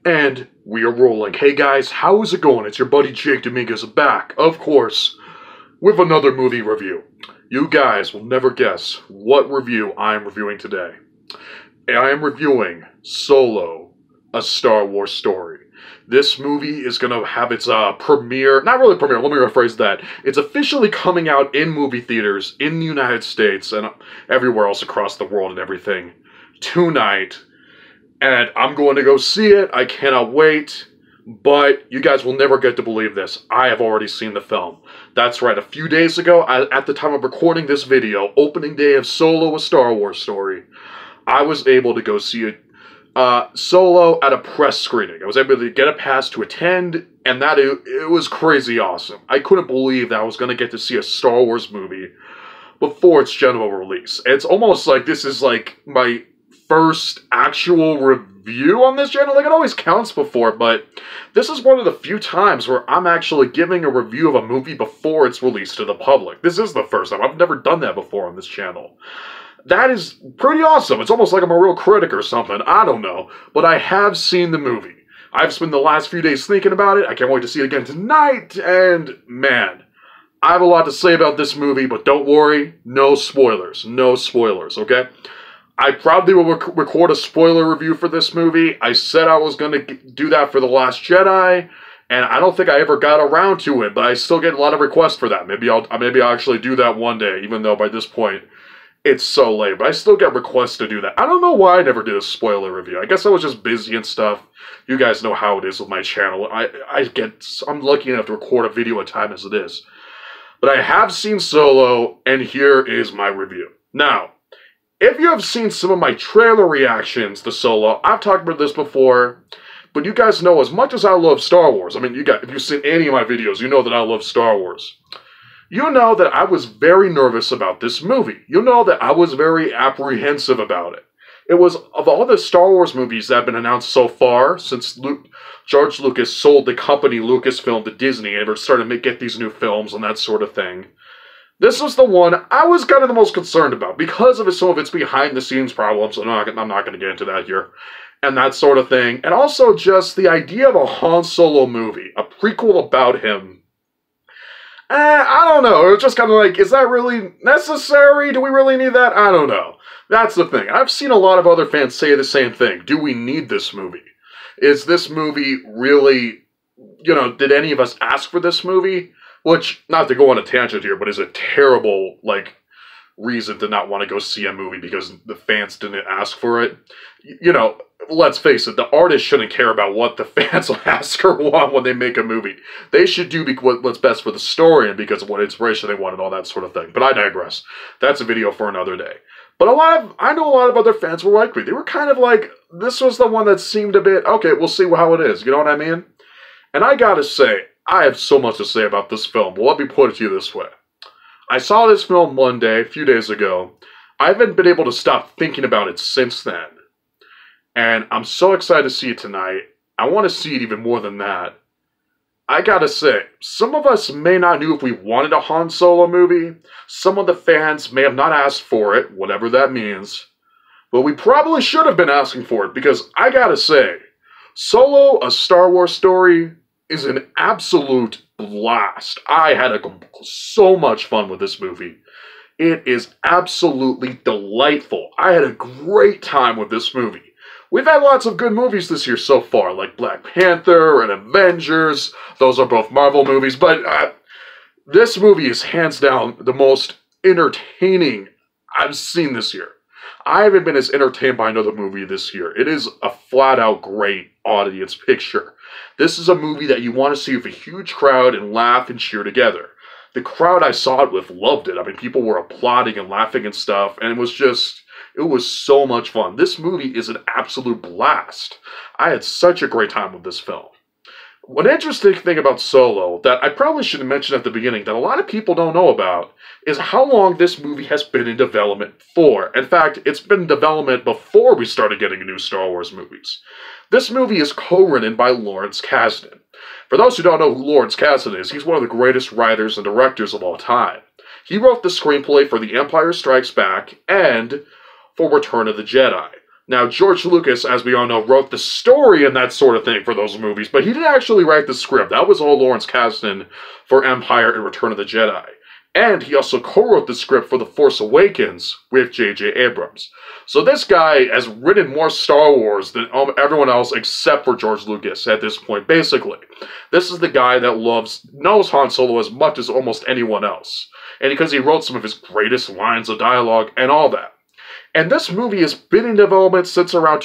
And we are rolling. Hey guys, how is it going? It's your buddy Jake Dominguez back, of course, with another movie review. You guys will never guess what review I am reviewing today. I am reviewing Solo, A Star Wars Story. This movie is going to have its premiere, not really premiere, let me rephrase that. It's officially coming out in movie theaters in the United States and everywhere else across the world and everything tonight. And I'm going to go see it. I cannot wait. But you guys will never get to believe this. I have already seen the film. That's right, a few days ago, at the time of recording this video, opening day of Solo, A Star Wars Story, I was able to go see it. Solo at a press screening. I was able to get a pass to attend, and it was crazy awesome. I couldn't believe that I was going to get to see a Star Wars movie before its general release. It's almost like this is like my first actual review on this channel. Like, it always counts before, but this is one of the few times where I'm actually giving a review of a movie before it's released to the public. This is the first time. I've never done that before on this channel. That is pretty awesome. It's almost like I'm a real critic or something. I don't know. But I have seen the movie. I've spent the last few days thinking about it. I can't wait to see it again tonight. And, man, I have a lot to say about this movie, but don't worry. No spoilers. No spoilers, okay? I probably will record a spoiler review for this movie. I said I was going to do that for The Last Jedi, and I don't think I ever got around to it, but I still get a lot of requests for that. Maybe I'll actually do that one day, even though by this point it's so late, but I still get requests to do that. I don't know why I never did a spoiler review. I guess I was just busy and stuff. You guys know how it is with my channel. I'm lucky enough to record a video at a time as it is. But I have seen Solo, and here is my review. Now, if you have seen some of my trailer reactions to Solo, I've talked about this before, but you guys know as much as I love Star Wars, I mean, if you've seen any of my videos, you know that I love Star Wars. You know that I was very nervous about this movie. You know that I was very apprehensive about it. It was, of all the Star Wars movies that have been announced so far, since George Lucas sold the company Lucasfilm to Disney and we're starting to get these new films and that sort of thing, this was the one I was kind of the most concerned about because of some of its behind-the-scenes problems. I'm not going to get into that here. And that sort of thing. And also just the idea of a Han Solo movie, a prequel about him. I don't know. It was just kind of like, is that really necessary? Do we really need that? I don't know. That's the thing. I've seen a lot of other fans say the same thing. Do we need this movie? Is this movie really, did any of us ask for this movie? Which, not to go on a tangent here, but is a terrible, reason to not want to go see a movie because the fans didn't ask for it. Let's face it, the artist shouldn't care about what the fans ask or want when they make a movie. They should do what's best for the story and because of what inspiration they want and all that sort of thing. But I digress. That's a video for another day. But I know a lot of other fans were like me. They were kind of like, this was the one that seemed a bit, okay, we'll see how it is. You know what I mean? And I gotta say, I have so much to say about this film. Well, let me put it to you this way. I saw this film one day, a few days ago. I haven't been able to stop thinking about it since then. And I'm so excited to see it tonight. I want to see it even more than that. I gotta say, some of us may not know if we wanted a Han Solo movie. Some of the fans may have not asked for it, whatever that means. But we probably should have been asking for it, because I gotta say, Solo, A Star Wars Story is an absolute blast. I had so much fun with this movie. It is absolutely delightful. I had a great time with this movie. We've had lots of good movies this year so far, like Black Panther and Avengers. Those are both Marvel movies, but this movie is hands down the most entertaining I've seen this year. I haven't been as entertained by another movie this year. It is a flat-out great audience picture. This is a movie that you want to see with a huge crowd and laugh and cheer together. The crowd I saw it with loved it. I mean, people were applauding and laughing and stuff, and it was so much fun. This movie is an absolute blast. I had such a great time with this film. One interesting thing about Solo that I probably should have mentioned at the beginning that a lot of people don't know about is how long this movie has been in development for. In fact, it's been in development before we started getting new Star Wars movies. This movie is co-written by Lawrence Kasdan. For those who don't know who Lawrence Kasdan is, he's one of the greatest writers and directors of all time. He wrote the screenplay for The Empire Strikes Back and for Return of the Jedi. Now, George Lucas, as we all know, wrote the story and that sort of thing for those movies, but he didn't actually write the script. That was all Lawrence Kasdan for Empire and Return of the Jedi. And he also co-wrote the script for The Force Awakens with J.J. Abrams. So this guy has written more Star Wars than everyone else except for George Lucas at this point, basically. This is the guy that knows Han Solo as much as almost anyone else. And because he wrote some of his greatest lines of dialogue and all that. And this movie has been in development since around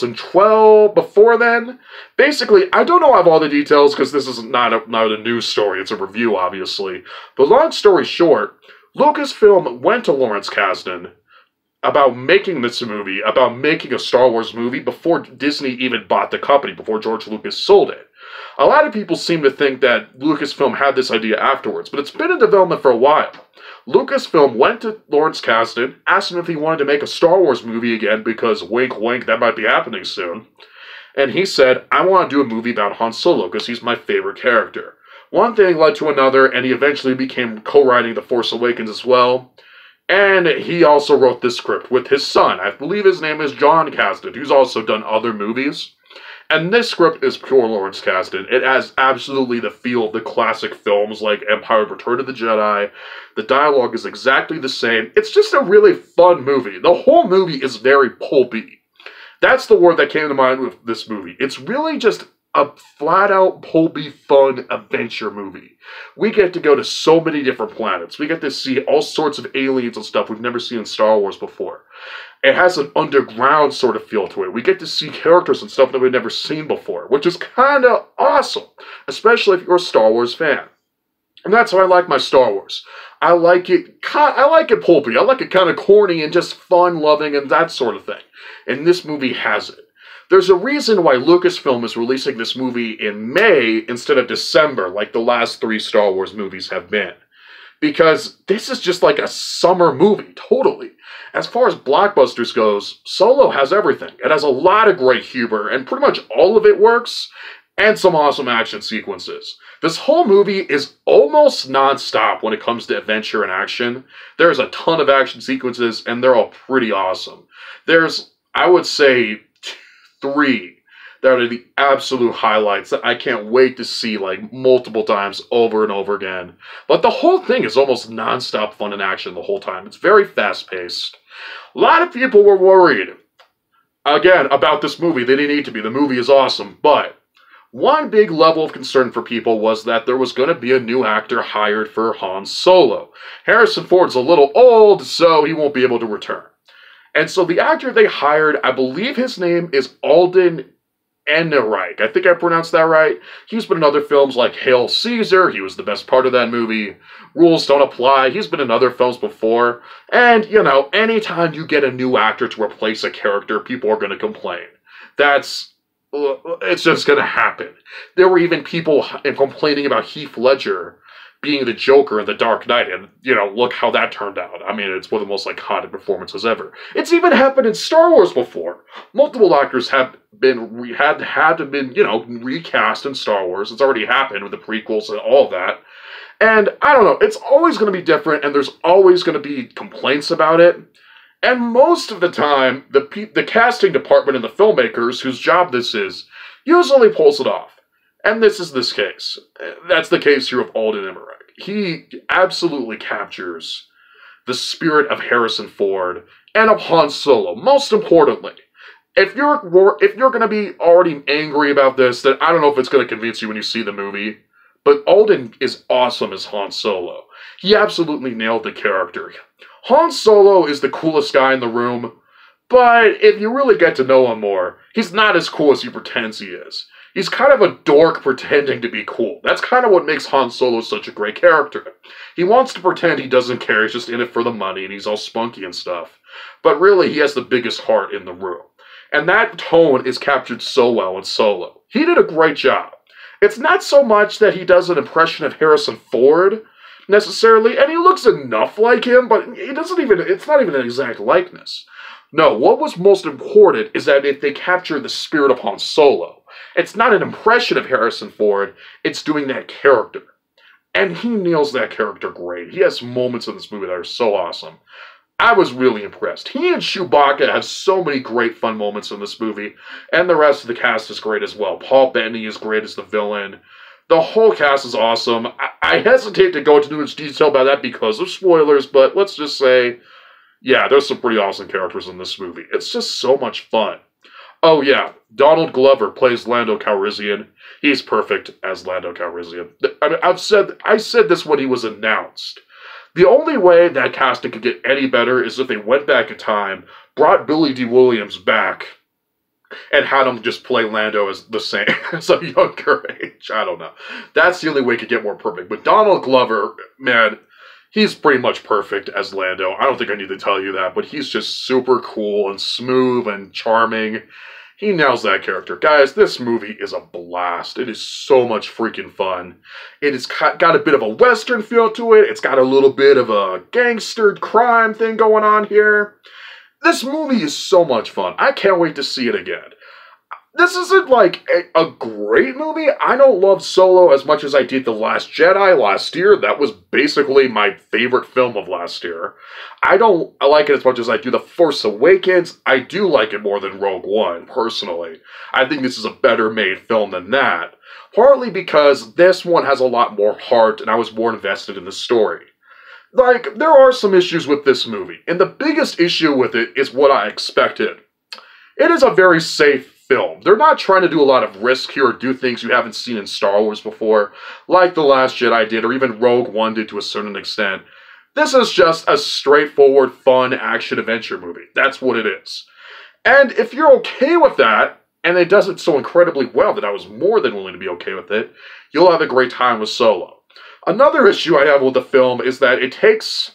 2012. Before then, basically, I don't know all the details because this is not a news story. It's a review, obviously. But long story short, Lucasfilm went to Lawrence Kasdan about making this movie, about making a Star Wars movie before Disney even bought the company, before George Lucas sold it. A lot of people seem to think that Lucasfilm had this idea afterwards, but it's been in development for a while. Lucasfilm went to Lawrence Kasdan, asked him if he wanted to make a Star Wars movie again because, wink wink, that might be happening soon. And he said, I want to do a movie about Han Solo because he's my favorite character. One thing led to another, and he eventually became co-writing The Force Awakens as well. And he also wrote this script with his son. I believe his name is Jon Kasdan, who's also done other movies. And this script is pure Lawrence Kasdan. It has absolutely the feel of the classic films like Empire: Return of the Jedi. The dialogue is exactly the same. It's just a really fun movie. The whole movie is very pulpy. That's the word that came to mind with this movie. It's really just a flat-out, pulpy, fun adventure movie. We get to go to so many different planets. We get to see all sorts of aliens and stuff we've never seen in Star Wars before. It has an underground sort of feel to it. We get to see characters and stuff that we've never seen before, which is kind of awesome, especially if you're a Star Wars fan. And that's how I like my Star Wars. I like it pulpy. I like it kind of corny and just fun-loving and that sort of thing. And this movie has it. There's a reason why Lucasfilm is releasing this movie in May instead of December, like the last 3 Star Wars movies have been. Because this is just like a summer movie, totally. As far as blockbusters goes, Solo has everything. It has a lot of great humor, and pretty much all of it works, and some awesome action sequences. This whole movie is almost non-stop when it comes to adventure and action. There's a ton of action sequences, and they're all pretty awesome. There's, I would say, 3 that are the absolute highlights that I can't wait to see like multiple times over and over again. But the whole thing is almost non-stop fun and action the whole time. It's very fast-paced. A lot of people were worried, again, about this movie. They didn't need to be. The movie is awesome. But one big level of concern for people was that there was going to be a new actor hired for Han Solo. Harrison Ford's a little old, so he won't be able to return. And so the actor they hired, I believe his name is Alden Ehrenreich. I think I pronounced that right. He's been in other films like Hail Caesar. He was the best part of that movie. Rules Don't Apply. He's been in other films before. And, you know, anytime you get a new actor to replace a character, people are going to complain. It's just going to happen. There were even people complaining about Heath Ledger being the Joker in The Dark Knight, and, you know, look how that turned out. I mean, it's one of the most iconic performances ever. It's even happened in Star Wars before. Multiple actors have had to been, you know, recast in Star Wars. It's already happened with the prequels and all of that. And, I don't know, it's always going to be different, and there's always going to be complaints about it. And most of the time, the casting department and the filmmakers, whose job this is, usually pulls it off. And this is this case. That's the case here of Alden Ehrenreich. He absolutely captures the spirit of Harrison Ford and of Han Solo. Most importantly, if you're going to be already angry about this, then I don't know if it's going to convince you when you see the movie. But Alden is awesome as Han Solo. He absolutely nailed the character. Han Solo is the coolest guy in the room, but if you really get to know him more, he's not as cool as he pretends he is. He's kind of a dork pretending to be cool. That's kind of what makes Han Solo such a great character. He wants to pretend he doesn't care, he's just in it for the money, and he's all spunky and stuff. But really, he has the biggest heart in the room. And that tone is captured so well in Solo. He did a great job. It's not so much that he does an impression of Harrison Ford, necessarily, and he looks enough like him, but it's not even an exact likeness. No, what was most important is that if they capture the spirit of Han Solo, it's not an impression of Harrison Ford, it's doing that character. And he nails that character great. He has moments in this movie that are so awesome. I was really impressed. He and Chewbacca have so many great fun moments in this movie, and the rest of the cast is great as well. Paul Bettany is great as the villain. The whole cast is awesome. I hesitate to go into too much detail about that because of spoilers, but let's just say, yeah, there's some pretty awesome characters in this movie. It's just so much fun. Oh yeah, Donald Glover plays Lando Calrissian. He's perfect as Lando Calrissian. I mean, I said this when he was announced. The only way that casting could get any better is if they went back in time, brought Billy D. Williams back, and had him just play Lando as the same, as a younger age. I don't know. That's the only way it could get more perfect. But Donald Glover, man, he's pretty much perfect as Lando. I don't think I need to tell you that, but he's just super cool and smooth and charming. He nails that character. Guys, this movie is a blast. It is so much freaking fun. It has got a bit of a Western feel to it. It's got a little bit of a gangster crime thing going on here. This movie is so much fun. I can't wait to see it again. This isn't like a great movie. I don't love Solo as much as I did The Last Jedi last year. That was basically my favorite film of last year. I don't like it as much as I do The Force Awakens. I do like it more than Rogue One, personally. I think this is a better made film than that. Partly because this one has a lot more heart and I was more invested in the story. Like, there are some issues with this movie, and the biggest issue with it is what I expected. It is a very safe film. They're not trying to do a lot of risk here or do things you haven't seen in Star Wars before, like The Last Jedi did, or even Rogue One did to a certain extent. This is just a straightforward, fun action-adventure movie. That's what it is. And if you're okay with that, and it does it so incredibly well that I was more than willing to be okay with it, you'll have a great time with Solo. Another issue I have with the film is that it takes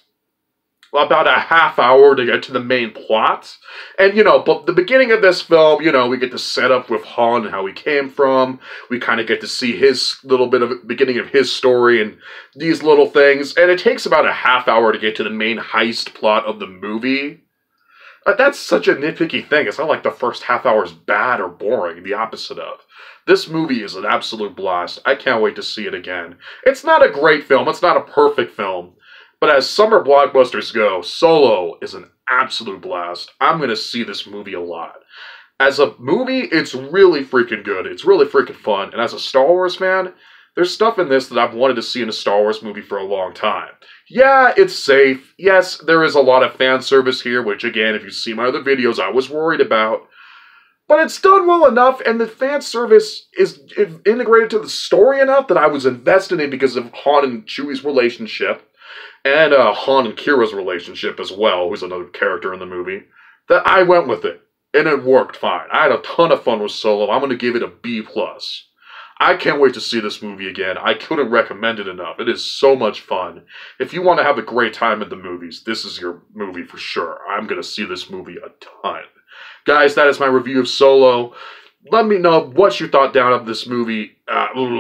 about a half hour to get to the main plot. And, but the beginning of this film, we get to set up with Han and how he came from. We kind of get to see his little bit of beginning of his story and these little things. And it takes about a half hour to get to the main heist plot of the movie. That's such a nitpicky thing. It's not like the first half hour is bad or boring, the opposite of. This movie is an absolute blast. I can't wait to see it again. It's not a great film. It's not a perfect film. But as summer blockbusters go, Solo is an absolute blast. I'm going to see this movie a lot. As a movie, it's really freaking good. It's really freaking fun. And as a Star Wars fan, there's stuff in this that I've wanted to see in a Star Wars movie for a long time. Yeah, it's safe. Yes, there is a lot of fan service here, which again, if you see my other videos, I was worried about. But it's done well enough, and the fan service is integrated to the story enough that I was invested in because of Han and Chewie's relationship. And Han and Kira's relationship as well, who's another character in the movie, that I went with it. And it worked fine. I had a ton of fun with Solo. I'm going to give it a B+. I can't wait to see this movie again. I couldn't recommend it enough. It is so much fun. If you want to have a great time at the movies, this is your movie for sure. I'm going to see this movie a ton. Guys, that is my review of Solo. Let me know what you thought down of this movie. Let me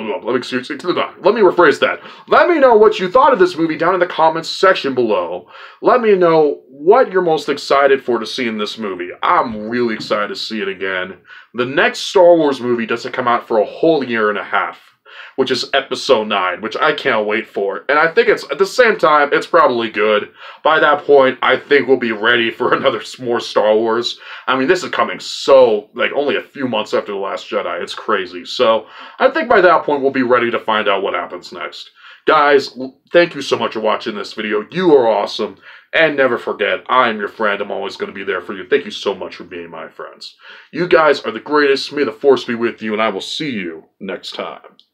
rephrase that. Let me know what you thought of this movie down in the comments section below. Let me know what you're most excited for to see in this movie. I'm really excited to see it again. The next Star Wars movie doesn't come out for a whole year and a half, which is Episode 9, which I can't wait for. And I think it's, at the same time, it's probably good. By that point, I think we'll be ready for another more Star Wars. I mean, this is coming so, only a few months after The Last Jedi. It's crazy. So, I think by that point, we'll be ready to find out what happens next. Guys, thank you so much for watching this video. You are awesome. And never forget, I am your friend. I'm always going to be there for you. Thank you so much for being my friends. You guys are the greatest. May the Force be with you, and I will see you next time.